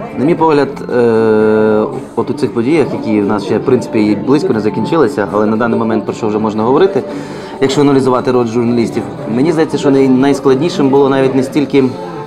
На мій погляд, от у цих подіях, які в нас ще, в принципі, і близько не закінчилися, але на даний момент про що вже можна говорити, якщо аналізувати роль журналістів, мені здається, що найскладнішим було навіть не стільки,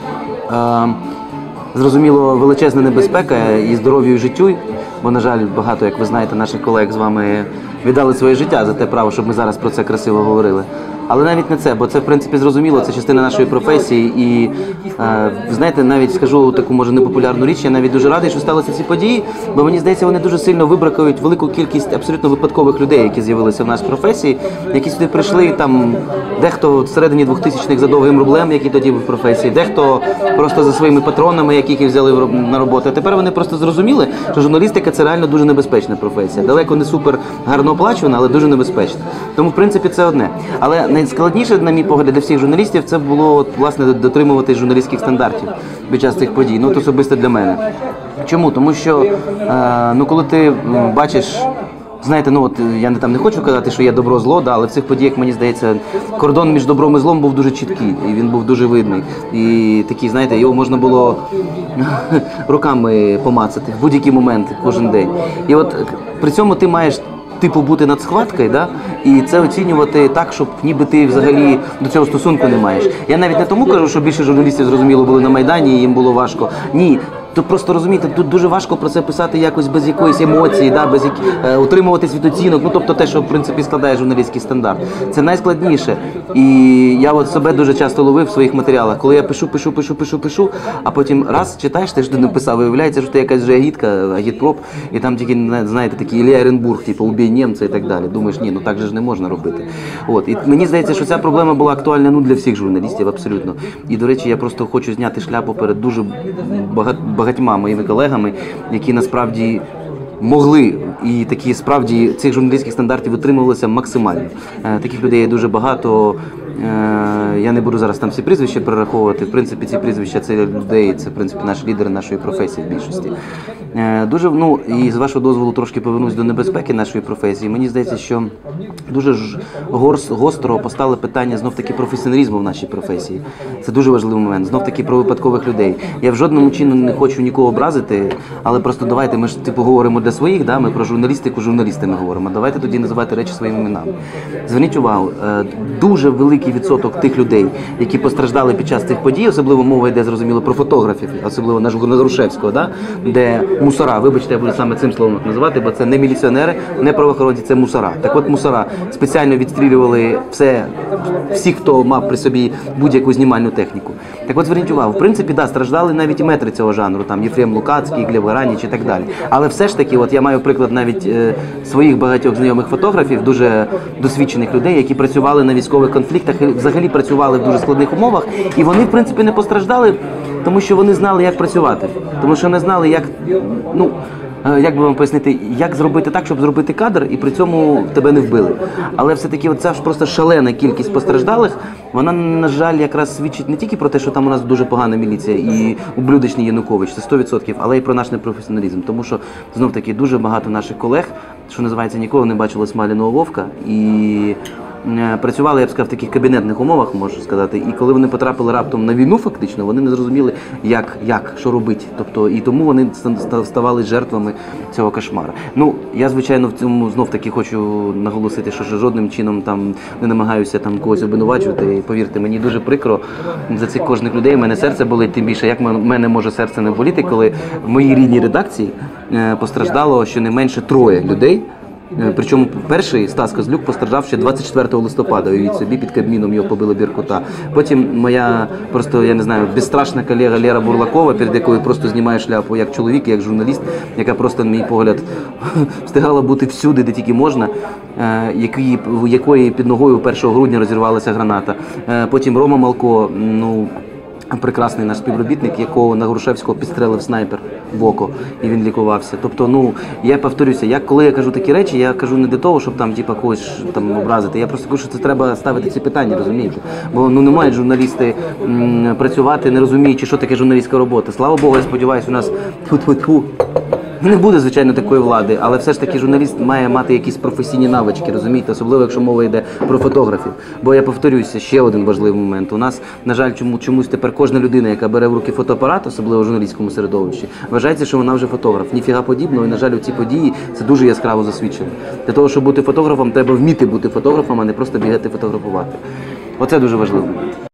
зрозуміло, величезна небезпека і здоров'ю, і життю, бо, на жаль, багато, як ви знаєте, наших колег з вами віддали своє життя за те право, щоб ми зараз про це красиво говорили. Але навіть не це, бо це, в принципі, зрозуміло, це частина нашої професії. І, знаєте, навіть скажу таку, може, непопулярну річ, я навіть дуже радий, що сталися ці події, бо мені здається, вони дуже сильно вибракують велику кількість абсолютно випадкових людей, які з'явилися в нашій професії, які сюди прийшли, там, дехто всередині 2000-х за довгим рублем, який тоді був в професії, дехто просто за своїми патронами, яких їх взяли на роботу. А тепер вони просто зрозуміли, що журналістика – це реально дуже небезпечна професія. Далеко не супер гарно оплачувана, але дуже небезпечна. Тому, в принципі, це одне. Але найскладніше, на мій погляд, для всіх журналістів, це було, власне, дотримуватись журналістських стандартів під час цих подій. Ну, от особисто для мене. Чому? Тому що, коли ти бачиш, знаєте, я не хочу казати, що є добро-зло, але в цих подіях, мені здається, кордон між добром і злом був дуже чіткий, і він був дуже видний. І такий, знаєте, його можна було руками помацати в будь-які моменти, кожен день. І от при цьому ти маєш бути над схваткою, да? І це оцінювати так, щоб ніби ти взагалі до цього стосунку не маєш. Я навіть не тому кажу, що більше журналістів, зрозуміло, були на Майдані і їм було важко. Ні. Тут просто, розумієте, тут дуже важко про це писати якось без якоїсь емоції, да, утримуватись від оцінок, тобто те, що, в принципі, складає журналістський стандарт. Це найскладніше. І я от себе дуже часто ловив в своїх матеріалах, коли я пишу, а потім раз читаєш, те, що ти написав, виявляється, що ти якась вже агітка, агітпроп, і там тільки, знаєте, такий Ілля Оренбург, типу, убій німця і так далі. Думаєш, ні, так же ж не можна робити. От. І мені здається, що ця проблема була актуальна для всіх журналістів, абсолютно. І, до речі, я просто хочу зняти шляпу перед дуже багатьма моїми колегами, які насправді могли і такі справді цих журналістських стандартів витримувалися максимально. Таких людей є дуже багато. Я не буду зараз там всі прізвища перераховувати. В принципі, ці прізвища це людей, це в принципі наші лідери нашої професії в більшості. Дуже, і з вашого дозволу трошки повернусь до небезпеки нашої професії. Мені здається, що дуже гостро постали питання знов-таки професіоналізму в нашій професії. Це дуже важливий момент. Знов-таки про випадкових людей. Я в жодному чині не хочу нікого образити, але просто давайте, ми ж говоримо для своїх, да? Ми про журналістику журналістами говоримо. Давайте тоді називати речі своїми іменами. Зверніть увагу, дуже великий відсоток тих людей, які постраждали під час цих подій, особливо мова йде, зрозуміло, про фотографів, особливо на Грушевського, да? Де мусора, вибачте, я буду саме цим словом називати, бо це не міліціонери, не правоохоронці, це мусора. Так от мусора спеціально відстрілювали всіх, хто мав при собі будь-яку знімальну техніку. Так от зверніть увагу, в принципі, да, страждали навіть і метри цього жанру, там Єфрем Лукацький, Глеб Гараніч і так далі. Але все ж таки, от я маю приклад навіть своїх багатьох знайомих фотографів, дуже досвідчених людей, які працювали на військових конфліктах і взагалі працювали в дуже складних умовах, і вони, в принципі, не постраждали, тому що вони знали, як працювати. Тому що не знали, як би вам пояснити, як зробити так, щоб зробити кадр і при цьому тебе не вбили. Але все-таки ця ж просто шалена кількість постраждалих, вона, на жаль, якраз свідчить не тільки про те, що там у нас дуже погана міліція і ублюдочний Янукович, це 100%, але й про наш непрофесіоналізм. Тому що, знов-таки, дуже багато наших колег, що називається, ніколи не бачили смаляного вовка, і працювали, я б сказав, в таких кабінетних умовах, можу сказати, і коли вони потрапили раптом на війну, фактично, вони не зрозуміли, що робити. Тобто, і тому вони ставали жертвами цього кошмара. Я, звичайно, в цьому знов-таки хочу наголосити, що жодним чином там не намагаюся там когось обвинувачувати. Повірте, мені дуже прикро за цих кожних людей, мене серце болить, тим більше, як мене може серце не боліти, коли в моїй рідній редакції постраждало щонайменше 3 людей. Причому перший, Стас Козлюк, постраждав ще 24 листопада, уявіть собі, під Кабміном його побили Беркута. Потім моя, просто, я не знаю, безстрашна колега Лера Бурлакова, перед якою просто знімає шляпу як чоловік, як журналіст, яка просто, на мій погляд, встигала бути всюди, де тільки можна, якої під ногою 1 грудня розірвалася граната. Потім Рома Малко, прекрасний наш співробітник, якого на Грушевського підстрелив снайпер в око, і він лікувався. Тобто, я повторюся, коли я кажу такі речі, я кажу не для того, щоб там, когось там образити. Я просто кажу, що це треба ставити ці питання, розумієте? Бо, не мають журналісти працювати, не розуміючи, що таке журналістська робота. Слава Богу, я сподіваюся, у нас Не буде, звичайно, такої влади, але все ж таки журналіст має мати якісь професійні навички, розумієте, особливо, якщо мова йде про фотографів. Бо я повторюся, ще один важливий момент. У нас, на жаль, чомусь тепер кожна людина, яка бере в руки фотоапарат, особливо в журналістському середовищі, вважається, що вона вже фотограф. Ніфіга подібного, і, на жаль, у ці події це дуже яскраво засвідчено. Для того, щоб бути фотографом, треба вміти бути фотографом, а не просто бігати фотографувати. Оце дуже важливо.